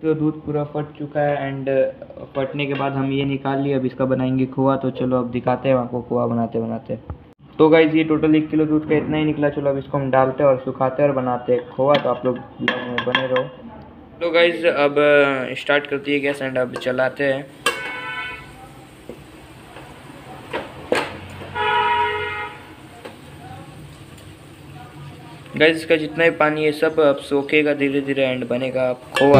तो दूध पूरा फट चुका है एंड फटने के बाद हम ये निकाल लिए। अब इसका बनाएंगे खोआ। तो चलो अब दिखाते हैं आपको खोआ बनाते बनाते। तो गाइज़ ये टोटल 1 किलो दूध का इतना ही निकला। चलो अब इसको हम डालते हैं और सुखाते हैं और बनाते हैं खोआ। तो आप लोग ब्लॉग में बने रहो। तो गाइज़ अब स्टार्ट करती है गैस एंड अब चलाते हैं। गाइस इसका जितना भी पानी है सब अब सोखेगा धीरे धीरे एंड बनेगा खोआ।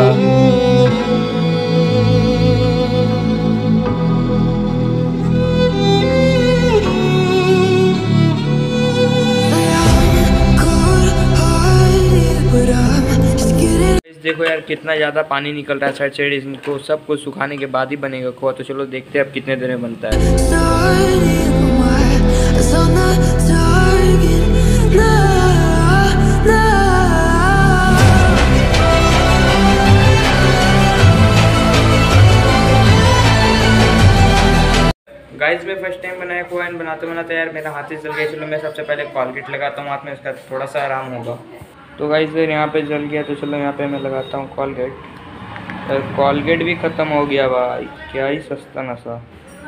देखो यार कितना ज़्यादा पानी निकल रहा है साइड साइड। इनको सबको सुखाने के बाद ही बनेगा खोआ। तो चलो देखते हैं अब कितने देर में बनता है। गाइस मैं फर्स्ट टाइम बनाया खोआ एंड बनाते बनाते यार मेरा हाथ ही जल गया। चलो मैं सबसे पहले कॉलगेट लगाता हूँ हाथ में, इसका थोड़ा सा आराम होगा। तो गाइस यहाँ पे जल गया तो चलो यहाँ पे मैं लगाता हूँ कॉलगेट। कॉलगेट भी ख़त्म हो गया भाई, क्या ही सस्ता नशा।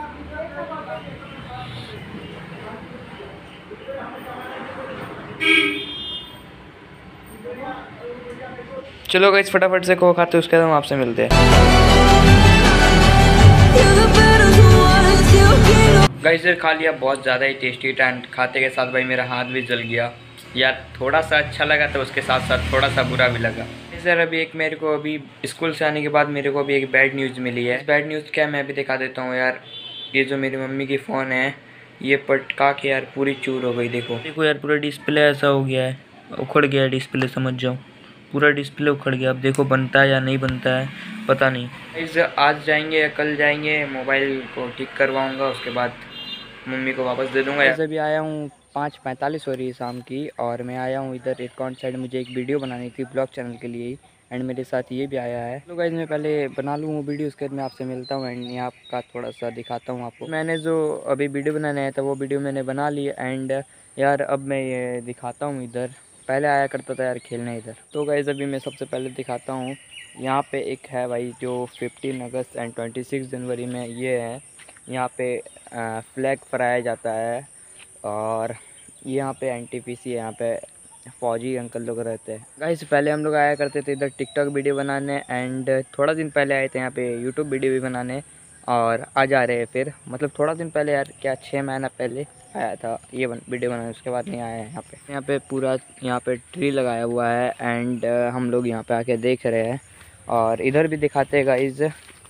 चलो गाइस फटाफट से खोआ खाते उसके बाद हम आपसे मिलते हैं। गाइस खा लिया, बहुत ज़्यादा ही टेस्टी था एंड खाते के साथ भाई मेरा हाथ भी जल गया यार। थोड़ा सा अच्छा लगा तो उसके साथ साथ थोड़ा सा बुरा भी लगा। सर अभी एक मेरे को अभी स्कूल से आने के बाद मेरे को अभी एक बैड न्यूज़ मिली है। बैड न्यूज़ क्या मैं अभी दिखा देता हूँ यार। ये जो मेरी मम्मी की फ़ोन है ये पटका के यार पूरी चूर हो गई। देखो देखो यार पूरा डिस्प्ले ऐसा हो गया है, उखड़ गया है डिस्प्ले, समझ जाओ पूरा डिस्प्ले उखड़ गया। अब देखो बनता है या नहीं बनता है पता नहीं। इस आज जाएंगे या कल जाएंगे, मोबाइल को ठीक करवाऊँगा उसके बाद मम्मी को वापस दे दूँगा। ऐसे भी आया हूँ 5:45 हो रही है शाम की और मैं आया हूँ इधर अकाउंट साइड। मुझे एक वीडियो बनानी थी ब्लॉग चैनल के लिए ही एंड मेरे साथ ये भी आया है। तो गाइस मैं पहले बना लूँ वो वीडियो, उसके बाद मैं आपसे मिलता हूँ एंड यहाँ का थोड़ा सा दिखाता हूँ आपको। मैंने जो अभी वीडियो बनाने आया था वो वीडियो मैंने बना ली एंड यार अब मैं ये दिखाता हूँ। इधर पहले आया करता था यार खेलने इधर। तो गाइस अभी मैं सबसे पहले दिखाता हूँ। यहाँ पे एक है भाई जो 15 अगस्त एंड 26 जनवरी में ये है, यहाँ पे फ्लैग फहराया जाता है और यहाँ पे एनटीपीसी है, यहाँ पे फौजी अंकल लोग रहते हैं। गाइस पहले हम लोग आया करते थे इधर टिकटॉक वीडियो बनाने एंड थोड़ा दिन पहले आए थे यहाँ पे यूट्यूब वीडियो भी बनाने और आ जा रहे हैं फिर, मतलब थोड़ा दिन पहले यार क्या 6 महीना पहले आया था ये वीडियो बनाने, उसके बाद नहीं आया है। यहाँ पे पूरा यहाँ पे ट्री लगाया हुआ है एंड हम लोग यहाँ पे आके देख रहे हैं। और इधर भी दिखाते हैं गाइस,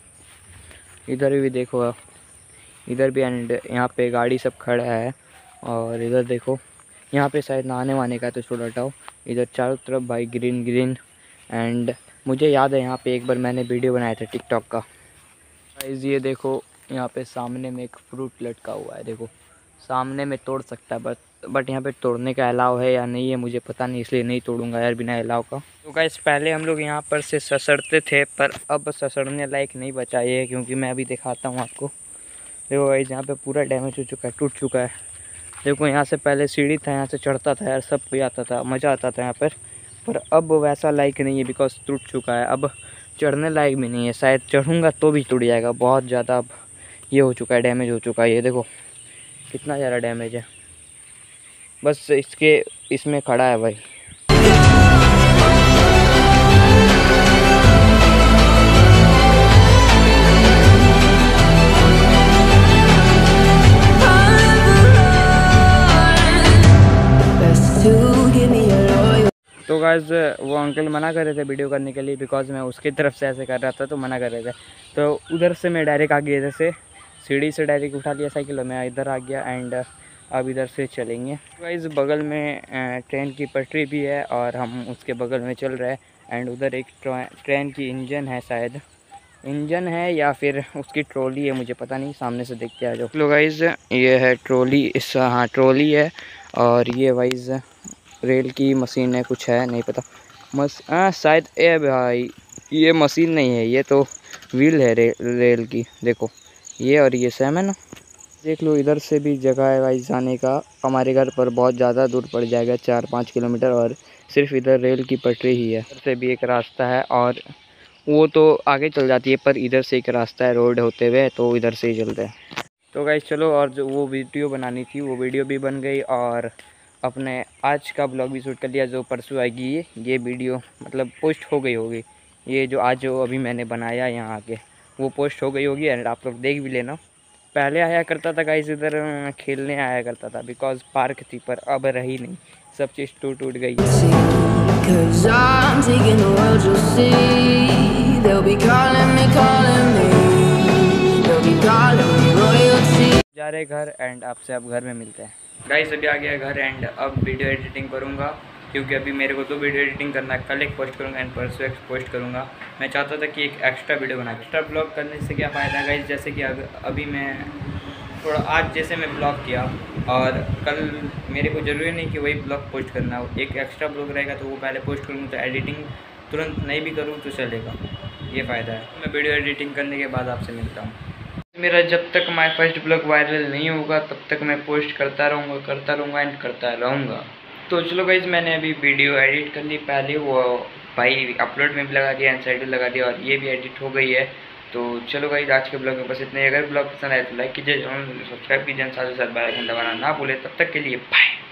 इधर भी देखो, इधर भी एंड यहाँ पे गाड़ी सब खड़ा है और इधर देखो यहाँ पे शायद नहाने वाने का तो छोड़ हटाओ। इधर चारों तरफ भाई ग्रीन ग्रीन एंड मुझे याद है यहाँ पे एक बार मैंने वीडियो बनाया था टिकटॉक का। गाइस ये देखो यहाँ पे सामने में एक फ्रूट लटका हुआ है, देखो सामने में तोड़ सकता है बट यहाँ पे तोड़ने का अलाउ है या नहीं है मुझे पता नहीं, इसलिए नहीं तोड़ूंगा यार बिना अलाउ का। तो गाइस पहले हम लोग यहाँ पर से ससरते थे पर अब ससरने लायक नहीं बचा ये, क्योंकि मैं अभी दिखाता हूँ आपको। देखो गाइस यहाँ पे पूरा डैमेज हो चुका है, टूट चुका है। देखो यहाँ से पहले सीढ़ी था, यहाँ से चढ़ता था यार, सब कोई आता था, मज़ा आता था यहाँ पर अब वैसा लायक नहीं है बिकॉज टूट चुका है। अब चढ़ने लायक भी नहीं है, शायद चढ़ूँगा तो भी टूट जाएगा। बहुत ज़्यादा अब ये हो चुका है, डैमेज हो चुका है। ये देखो कितना ज़्यादा डैमेज है, बस इसमें खड़ा है भाई। तो गाइस वो अंकल मना कर रहे थे वीडियो करने के लिए बिकॉज मैं उसकी तरफ से ऐसे कर रहा था तो मना कर रहे थे। तो उधर से मैं डायरेक्ट आ गया, इधर से सीढ़ी से डायरेक्ट उठा लिया साइकिल, मैं इधर आ गया एंड अब इधर से चलेंगे। तो गाइस बगल में ट्रेन की पटरी भी है और हम उसके बगल में चल रहे हैं एंड उधर एक ट्रेन की इंजन है, शायद इंजन है या फिर उसकी ट्रॉली है, मुझे पता नहीं, सामने से देखते आ जाओ। लो गाइस ये है ट्रॉली, हाँ ट्रॉली है और ये वाइज रेल की मशीन है, कुछ है नहीं पता, शायद ए भाई ये मशीन नहीं है, ये तो व्हील है रेल की। देखो ये और ये सेम है ना, देख लो। इधर से भी जगह है भाई जाने का, हमारे घर पर बहुत ज़्यादा दूर पड़ जाएगा 4-5 किलोमीटर और सिर्फ इधर रेल की पटरी ही है। इधर से भी एक रास्ता है और वो तो आगे चल जाती है, पर इधर से एक रास्ता है रोड होते हुए, तो इधर से ही चलते हैं। तो गाइस चलो, और जो वो वीडियो बनानी थी वो वीडियो भी बन गई, और अपने आज का ब्लॉग भी शूट कर लिया। जो परसों आएगी ये वीडियो मतलब पोस्ट हो गई होगी। ये जो आज जो अभी मैंने बनाया यहाँ आके वो पोस्ट हो गई होगी, एंड आप लोग देख भी लेना। पहले आया करता था गाइस इधर खेलने आया करता था, बिकॉज पार्क थी, पर अब रही नहीं, सब चीज़ टूट टूट गई जा रहे घर, एंड आपसे अब घर में मिलते हैं। गाइस अभी आ गया घर, एंड अब वीडियो एडिटिंग करूँगा, क्योंकि अभी मेरे को 2 वीडियो एडिटिंग करना है। कल एक पोस्ट करूँगा एंड परसों एक पोस्ट करूँगा। मैं चाहता था कि एक एक्स्ट्रा वीडियो बना, एक्स्ट्रा ब्लॉग करने से क्या फ़ायदा गाइस, जैसे कि अभी मैं थोड़ा आज जैसे मैं ब्लॉग किया और कल मेरे को ज़रूरी नहीं कि वही ब्लॉग पोस्ट करना हो। एक एक्स्ट्रा ब्लॉग रहेगा तो वो पहले पोस्ट करूँगा, तो एडिटिंग तुरंत नहीं भी करूँ तो चलेगा, ये फ़ायदा है। मैं वीडियो एडिटिंग करने के बाद आपसे मिलता हूँ। मेरा जब तक माय फर्स्ट ब्लॉग वायरल नहीं होगा तब तक मैं पोस्ट करता रहूँगा एंड करता रहूँगा। तो चलो गाइस, मैंने अभी वीडियो एडिट कर ली, पहले वो भाई अपलोड में भी लगा दिया एंड साइड में लगा दिया, और ये भी एडिट हो गई है। तो चलो गाइस, आज के ब्लॉग में बस इतने। अगर ब्लॉग पसंद आए तो लाइक कीजिए, सब्सक्राइब कीजिए, साथ ही साथ बेल आइकन दबाना ना भूले। तब तक के लिए बाय।